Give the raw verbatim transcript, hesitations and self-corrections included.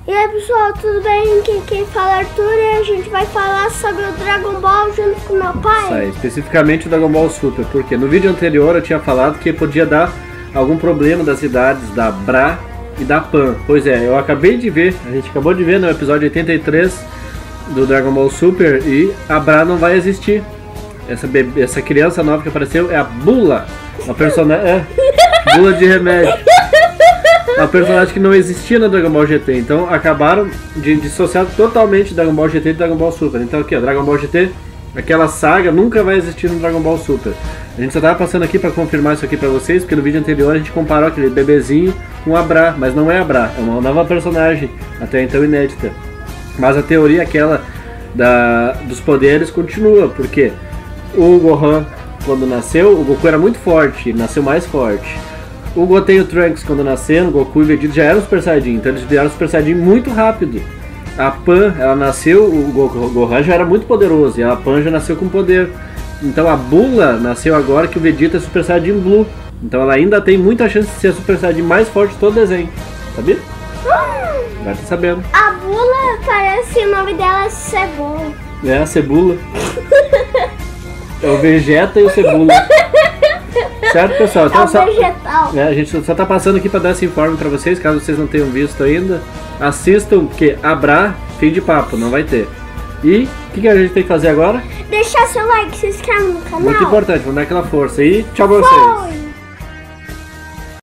E aí pessoal, tudo bem? Aqui quem fala é Arthur e a gente vai falar sobre o Dragon Ball junto com meu pai. Isso aí, especificamente o Dragon Ball Super, porque no vídeo anterior eu tinha falado que podia dar algum problema das idades da Bra e da Pan. Pois é, eu acabei de ver, a gente acabou de ver no episódio oitenta e três do Dragon Ball Super e a Bra não vai existir. Essa, bebê, essa criança nova que apareceu é a Bula, uma personagem, é, Bula de remédio. Uma personagem que não existia no Dragon Ball G T, então acabaram de dissociar totalmente Dragon Ball G T e Dragon Ball Super. Então aqui, ó, Dragon Ball G T, aquela saga nunca vai existir no Dragon Ball Super. A gente só tava passando aqui para confirmar isso aqui para vocês, porque no vídeo anterior a gente comparou aquele bebezinho com a Bra, mas não é a Bra, é uma nova personagem, até então inédita. Mas a teoria aquela da, dos poderes continua, porque o Gohan, quando nasceu, o Goku era muito forte, ele nasceu mais forte. O Goten e o Trunks, quando nasceram, o Goku e o Vegeta já eram Super Saiyajin, então eles viraram Super Saiyajin muito rápido. A Pan, ela nasceu, o Gohan já era muito poderoso, e a Pan já nasceu com poder. Então a Bula nasceu agora que o Vegeta é Super Saiyajin Blue. Então ela ainda tem muita chance de ser a Super Saiyajin mais forte de todo o desenho. Sabia? Vai estar sabendo. A Bula parece o nome dela é Cebola. É, a Cebula. É o Vegeta e o Cebula. Certo, pessoal? Então, é um só, vegetal. é, a gente só tá passando aqui para dar esse informe para vocês, caso vocês não tenham visto ainda. Assistam, porque a Bra, fim de papo, não vai ter. E o que, que a gente tem que fazer agora? Deixar seu like, se inscrever no canal. Muito importante, vamos dar aquela força. E tchau pra vocês. Foi.